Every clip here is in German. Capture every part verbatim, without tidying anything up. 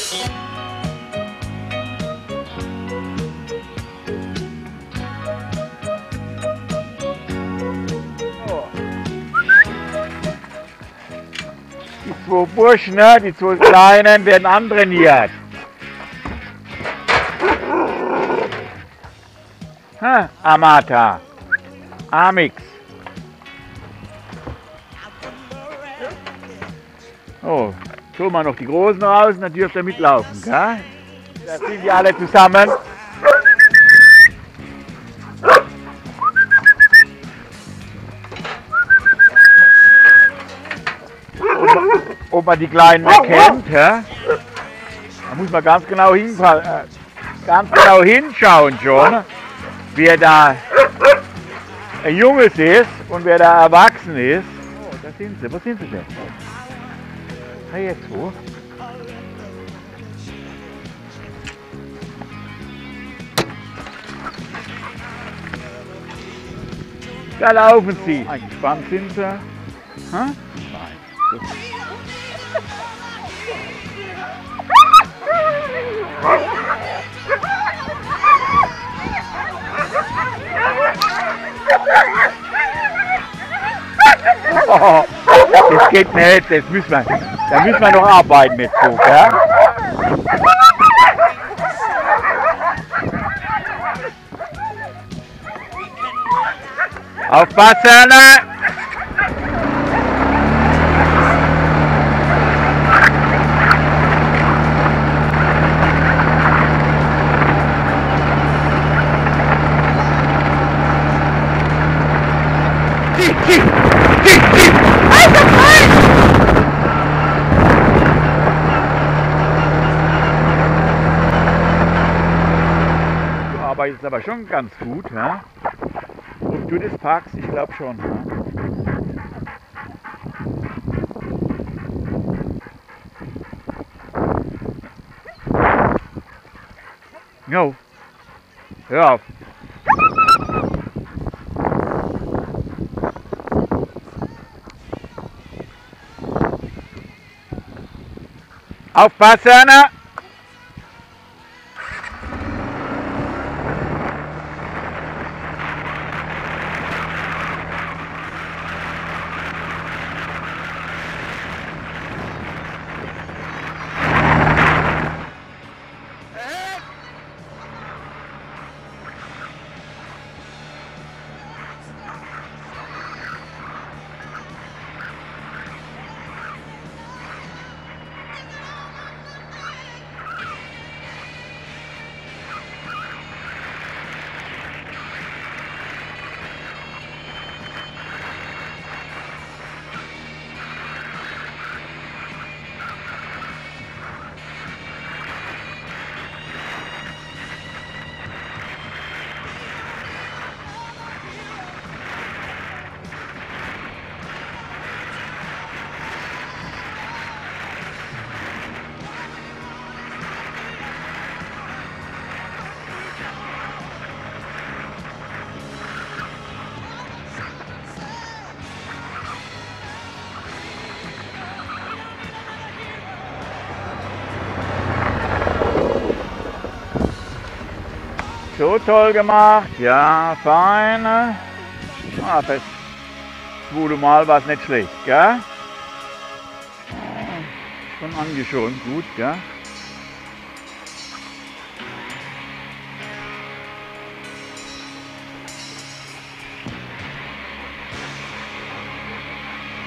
Die zwei Burschen, ne, die zwei Kleinen, werden antrainiert. Ha, Amata, Amix. Oh, tun wir noch die Großen raus und dann dürft ihr mitlaufen, gell? Da sind die alle zusammen. Ob man die Kleinen erkennt, hä? Da muss man ganz genau, hin, äh, ganz genau hinschauen schon, wer da ein Junges ist und wer da erwachsen ist. Oh, da sind sie. Wo sind sie denn? Ah, jetzt wo? Da laufen sie. Gespannt sind sie. Hä? Nein. So. Oh, das geht nicht, das müssen wir, da müssen wir noch arbeiten mit so, gell? Aufpassen! Du arbeitest aber schon ganz gut, ja? Ob du das packst, ich glaube schon. Jo, hör auf. Aufpassen! So toll gemacht, ja, fein. Ah, das zweite Mal war es nicht schlecht, gell? Schon angeschoben, gut, gell?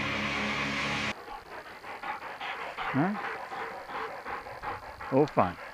Hm? Oh, fein.